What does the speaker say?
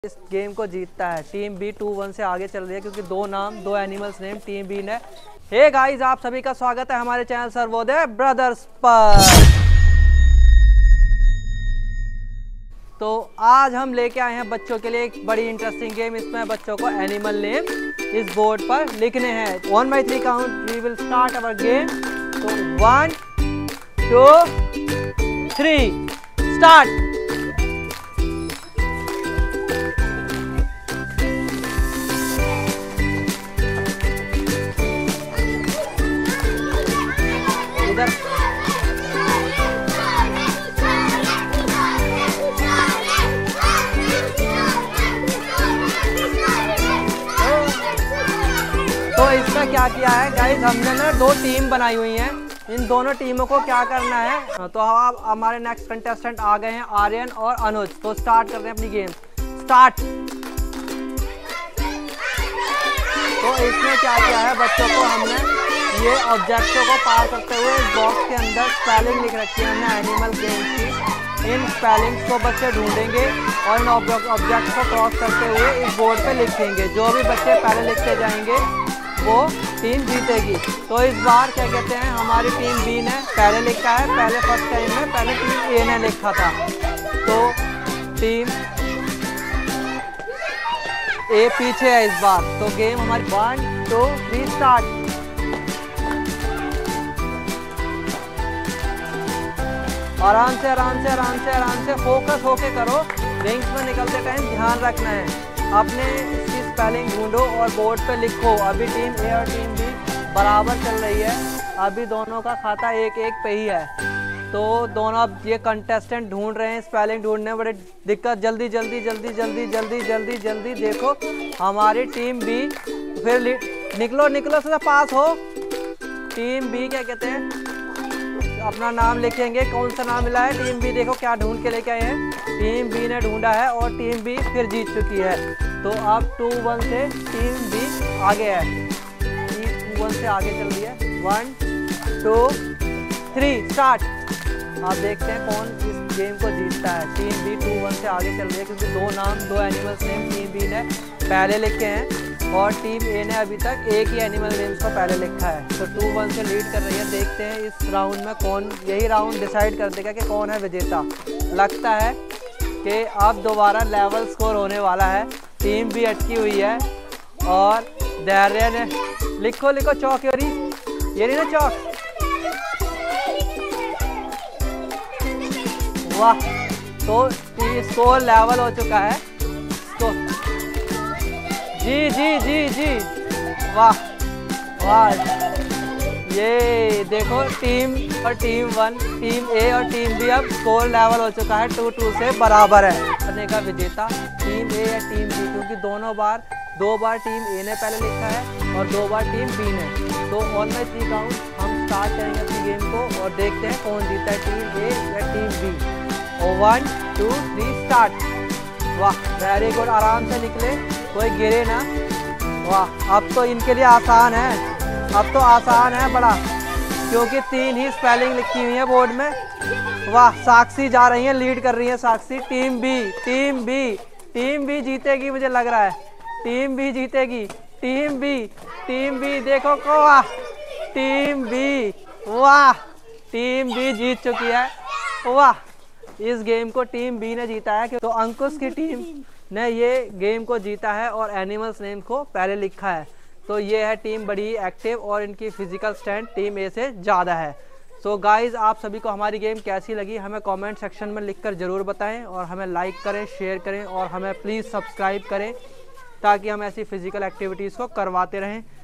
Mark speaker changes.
Speaker 1: इस गेम को जीतता है। टीम बी 2-1 से आगे चल रही है क्योंकि दो एनिमल्स नेम टीम बी ने। हे गाइस, आप सभी का स्वागत है हमारे चैनल सर्वोदय ब्रदर्स पर। तो आज हम लेके आए हैं बच्चों के लिए एक बड़ी इंटरेस्टिंग गेम। इसमें बच्चों को एनिमल नेम इस बोर्ड पर लिखने हैं। 1 by 3 count we will start our game. तो 1 2 3 स्टार्ट। तो इसमें क्या किया है गाइस, हमने ना 2 टीम बनाई हुई हैं। इन दोनों टीमों को क्या करना है, तो अब हमारे नेक्स्ट कंटेस्टेंट आ गए हैं आर्यन और अनुज। तो स्टार्ट करते हैं अपनी गेम। स्टार्ट। तो इसमें क्या किया है, बच्चों को हमने ये ऑब्जेक्टों को पार करते हुए इस बॉक्स के अंदर स्पेलिंग लिख रखी है हमने एनिमल गेम्स की। इन स्पेलिंग्स को बच्चे ढूंढेंगे और इन ऑब्जेक्ट्स को क्रॉस करते हुए इस बोर्ड पे लिखेंगे। जो भी बच्चे पहले लिखते जाएंगे वो टीम जीतेगी। तो इस बार क्या कहते हैं, हमारी टीम बी ने पहले लिखा है। पहले फर्स्ट टाइम में पहले टीम ए ने लिखा था, तो टीम ए पीछे है इस बार। तो गेम हमारी 1 2 3 स्टार्ट। आराम से आराम से आराम से आराम से फोकस होके करो। रिंग्स में निकलते टाइम ध्यान रखना है। आपने इसकी स्पेलिंग ढूंढो और बोर्ड पे लिखो। अभी टीम ए और टीम बी बराबर चल रही है। अभी दोनों का खाता 1-1 पे ही है। तो दोनों अब ये कंटेस्टेंट ढूंढ रहे हैं। स्पेलिंग ढूंढने में बड़ी दिक्कत। जल्दी जल्दी जल्दी जल्दी जल्दी जल्दी जल्दी देखो हमारी टीम बी। फिर निकलो निकलो, सीधा पास हो। टीम बी क्या कहते हैं, अपना नाम लिखेंगे, कौन सा नाम मिला है। टीम बी देखो क्या ढूंढ के लेके आए हैं। टीम बी ने ढूंढा है और टीम बी फिर जीत चुकी है। तो अब 2-1 से टीम बी आगे है। टीम 2-1 से आगे चल रही है। 1 2 3 स्टार्ट। आप देखते हैं कौन इस गेम को जीतता है। टीम बी 2-1 से आगे चल रही है क्योंकि दो एनिमल्स नेम टीम बी ने पहले लिखे हैं और टीम ए ने अभी तक एक ही एनिमल नेम्स को पहले लिखा है। तो 2-1 से लीड कर रही है। देखते हैं इस राउंड में कौन, यही राउंड डिसाइड कर देगा कि कौन है विजेता। लगता है कि अब दोबारा लेवल स्कोर होने वाला है। टीम भी अटकी हुई है और धैर्य ने लिखो लिखो चौक, ये नहीं ना चौक। वाह, तो स्कोर लेवल हो चुका है। तो जी जी जी जी, वाह वाह। ये देखो टीम और टीम 1, टीम ए और टीम बी अब स्कोर लेवल हो चुका है 2-2 से बराबर है। करने का विजेता टीम ए या टीम बी, क्योंकि दो बार टीम ए ने पहले लिखा है और 2 बार टीम बी ने। तो 1 by 3 काउंट हम स्टार्ट करेंगे अपनी गेम को और देखते हैं कौन जीता है, टीम ए या टीम बी। और 1 2 3 स्टार्ट। वाह, वेरी गुड। आराम से निकले, कोई गिरे ना। वाह, अब तो इनके लिए आसान है। अब तो आसान है बड़ा, क्योंकि 3 ही स्पेलिंग लिखी हुई है बोर्ड में। वाह, साक्षी जा रही है, लीड कर रही है साक्षी। टीम बी जीतेगी मुझे लग रहा है। टीम बी जीतेगी। टीम बी देखो को, वाह टीम बी, वाह टीम बी जीत चुकी है। वाह, इस गेम को टीम बी ने जीता है। तो अंकुश की टीम ने ये गेम को जीता है और एनिमल्स नेम को पहले लिखा है। तो ये है टीम बड़ी एक्टिव और इनकी फिजिकल स्ट्रेंथ टीम ए से ज़्यादा है। सो गाइज़, आप सभी को हमारी गेम कैसी लगी हमें कमेंट सेक्शन में लिखकर ज़रूर बताएं और हमें लाइक करें, शेयर करें और हमें प्लीज़ सब्सक्राइब करें ताकि हम ऐसी फिजिकल एक्टिविटीज़ को करवाते रहें।